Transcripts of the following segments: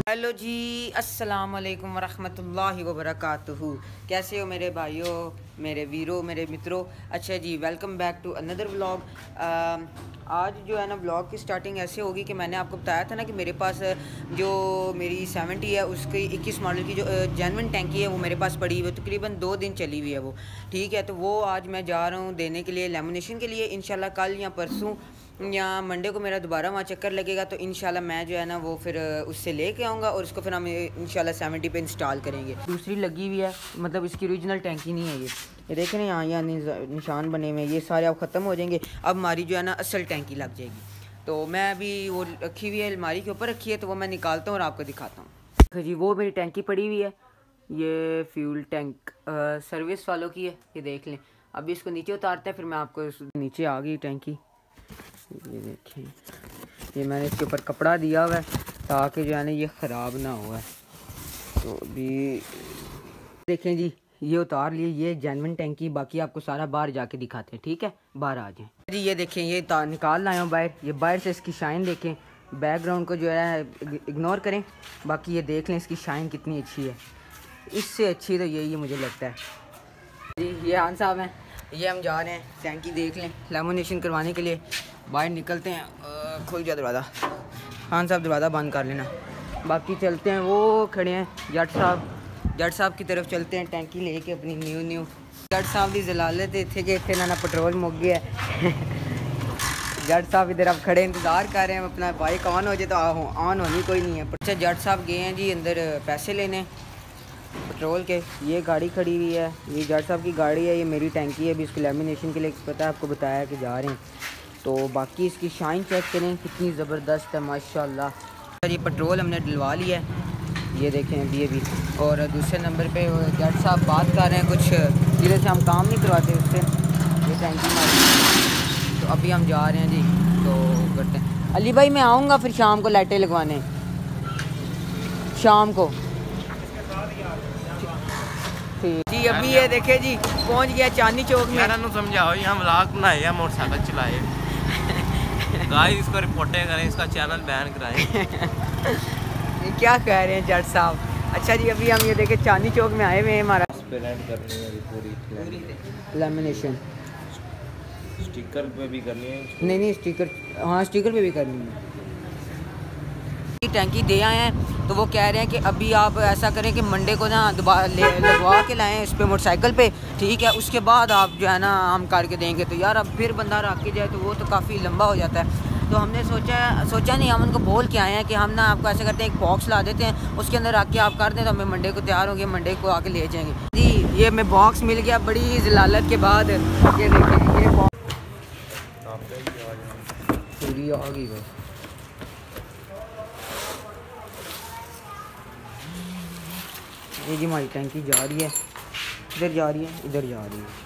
Hello जी, अस्सलाम वालेकुम वरहमतुल्लाहि वबरकातुहू। कैसे हो मेरे भाइयों, मेरे वीरों, मेरे मित्रों। अच्छा जी, welcome back to another vlog. आज जो है ना व्लॉग की स्टार्टिंग ऐसे होगी कि मैंने आपको बताया था ना कि मेरे पास जो मेरी 70 है उसकी 21 मॉडल की जो जेन्युइन टैंकी है वो मेरे पास पड़ी हुई है। तकरीबन 2 दिन चली हुई है वो, ठीक है। तो वो आज मैं जा रहा हूँ देने के लिए लेमिनेशन के लिए। इंशाल्लाह कल या परसों या मंडे को मेरा दोबारा वहाँ चक्कर लगेगा, तो इंशाल्लाह मैं जो है ना वो फिर उससे लेके आऊँगा और उसको फिर हम इंशाल्लाह 70 पे इंस्टॉल करेंगे। दूसरी लगी हुई है, मतलब इसकी ओरिजिनल टैंकी नहीं है ये देखें ना, यहाँ निशान बने हुए हैं, ये सारे अब ख़त्म हो जाएंगे। अब हमारी जो है ना असल टैंकी लग जाएगी। तो मैं अभी वो रखी हुई है, अलमारी के ऊपर रखी है, तो वो मैं निकालता हूँ और आपको दिखाता हूँ। जी वो मेरी टैंकी पड़ी हुई है, ये फ्यूल टैंक सर्विस वालों की है, ये देख लें। अभी इसको नीचे उतारते हैं, फिर मैं आपको नीचे आ गई टैंकी। ये देखें, ये मैंने इसके ऊपर कपड़ा दिया हुआ है ताकि जो है ना ये ख़राब ना हुआ। तो अभी देखें जी, ये उतार लिए, ये जेन्युइन टैंकी। बाकी आपको सारा बाहर जाके दिखाते हैं, ठीक है। बाहर आ जाएं जी। ये देखें, ये निकाल लाया हूँ बाहर। ये बाहर से इसकी शाइन देखें, बैकग्राउंड को जो है इग्नोर करें। बाकी ये देख लें इसकी शाइन कितनी अच्छी है, इससे अच्छी तो यही है मुझे लगता है जी। ये हान साहब हैं, ये हम जा रहे हैं टैंकी देख लें लेमिनेशन करवाने के लिए। बाहर निकलते हैं, खुल जाए दरवाज़ा। खान साहब दरवाज़ा बंद कर लेना। बाकी चलते हैं, वो खड़े हैं जट साहब की तरफ चलते हैं टैंकी लेके अपनी न्यू। जट साहब की जलालत थे कि इतने ना पेट्रोल मुक गया है। जट साहब इधर अब खड़े इंतज़ार कर रहे हैं, अपना बाइक ऑन हो जाए तो ऑन होनी कोई नहीं है। अच्छा, जट साहब गए हैं जी अंदर पैसे लेने पेट्रोल के। ये गाड़ी खड़ी हुई है, ये जट साहब की गाड़ी है, ये मेरी टैंकी है। अभी इसको लेमिनेशन के लिए पता है आपको बताया कि जा रहे हैं। तो बाकी इसकी शाइन चेक करें कितनी ज़बरदस्त है माशाल्लाह। ये पेट्रोल हमने डलवा लिया है, ये देखें अभी। और दूसरे नंबर पे जट साहब बात कर रहे हैं कुछ जिधर से हम काम नहीं करवाते उससे, ये टैंकी हमारी। तो अभी हम जा रहे हैं जी, तो करते हैं। अली भाई मैं आऊँगा फिर शाम को लाइटें लगवाने, शाम को जी। अभी ये देखे जी पहुंच गया चांदनी चौक में। समझाओ यहाँ व्लॉग बनाए या मोटरसाइकिल चलाए गाइस, इसको रिपोर्टें करें, इसका चैनल बैन कराएं। ये क्या कह रहे हैं जट साहब। अच्छा जी, अभी हम ये देखे चांदनी चौक में आए हुए हैं। हमारा लेमिनेशन स्टिकर पे भी करनी है। नहीं स्टिकर, हाँ स्टिकर पे भी करनी है। टैंकी दे आए हैं, तो वो कह रहे हैं कि अभी आप ऐसा करें कि मंडे को ना दोबारा लगवा के लाएं इस पे मोटरसाइकिल पे, ठीक है। उसके बाद आप जो है ना हम करके देंगे। तो यार अब फिर बंदा रख के जाए तो वो तो काफ़ी लंबा हो जाता है। तो हमने सोचा नहीं, हम उनको बोल के आए हैं कि हम ना आपको ऐसा करते हैं, एक बॉक्स ला देते हैं, उसके अंदर रख के आप कर दें तो हमें मंडे को तैयार होंगे, मंडे को आके ले जाएंगे जी। ये हमें बॉक्स मिल गया बड़ी जलालत के बाद। ये देखें, ये बॉक्स पूरी आ गई बस। ये जी हमारी टैंकी जा रही है, इधर जा रही है, इधर जा रही है।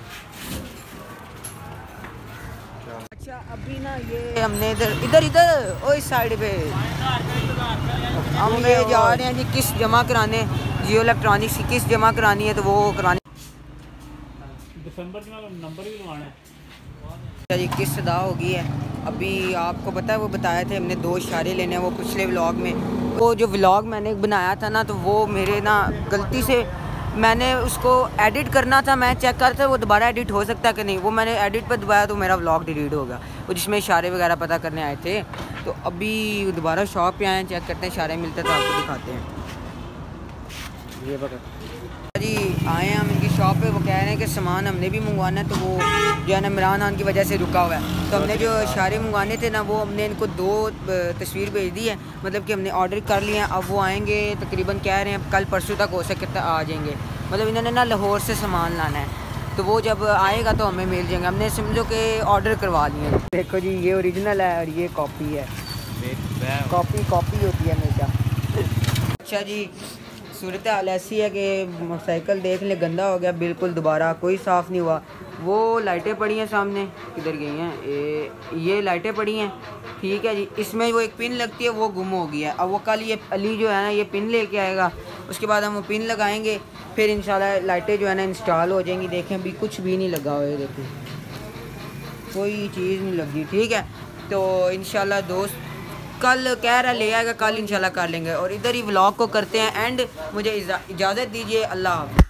अच्छा अभी ना ये हमने इधर ओ इस साइड पे हम ये जा रहे हैं जी किस्त जमा कराने, जियो इलेक्ट्रॉनिक्स की किस्त जमा करानी है, तो वो कराने दिसंबर में नंबर भी लगवाना है। अच्छा जी, किस्त अदा हो गई है। अभी आपको पता है वो बताए थे हमने 2 इशारे लेने हैं, वो पिछले व्लॉग में। वो जो व्लॉग मैंने बनाया था ना, तो वो मेरे ना गलती से मैंने उसको एडिट करना था, मैं चेक करता वो दोबारा एडिट हो सकता है कि नहीं। वो मैंने एडिट पर दबाया तो मेरा व्लॉग डिलीट हो गया, वो जिसमें इशारे वगैरह पता करने आए थे। तो अभी दोबारा शॉप पे आए हैं, चेक करते हैं इशारे मिलते हैं तो आपको दिखाते हैं। ये पकड़ जी, आए हैं हम इनकी शॉप पे। वो कह रहे हैं कि सामान हमने भी मंगवाना है, तो वो जो है ना इमरान खान की वजह से रुका हुआ है। तो हमने जो इशारे मंगवाने थे ना, वो हमने इनको 2 तस्वीर भेज दी है, मतलब कि हमने ऑर्डर कर लिए हैं। अब वो आएंगे, तकरीबन कह रहे हैं कल परसों तक हो सकता आ जाएंगे। मतलब इन्होंने ना लाहौर से सामान लाना है, तो वो जब आएगा तो हमें मिल जाएंगे। हमने समझो कि ऑर्डर करवा लिए। देखो जी, ये ओरिजिनल है और ये कॉपी है। कॉपी होती है हमेशा। अच्छा जी, सूरत हाल ऐसी है कि मोटरसाइकिल देख ले गंदा हो गया बिल्कुल, दोबारा कोई साफ़ नहीं हुआ। वो लाइटें पड़ी हैं सामने, किधर गई हैं ये लाइटें पड़ी हैं, ठीक है जी। इसमें वो एक पिन लगती है, वो गुम हो गई है। अब वो कल ये अली जो है ना ये पिन लेके आएगा, उसके बाद हम वो पिन लगाएंगे, फिर इंशाल्लाह लाइटें जो है ना इंस्टॉल हो जाएंगी। देखें अभी कुछ भी नहीं लगा हुआ है, देखें कोई चीज़ नहीं लगी, ठीक है। तो इंशाल्लाह दोस्त कल कह रहा ले आएगा, कल इंशाल्लाह कर लेंगे। और इधर ही व्लॉग को करते हैं एंड। मुझे इजाज़त दीजिए, अल्लाह हाफ़िज़।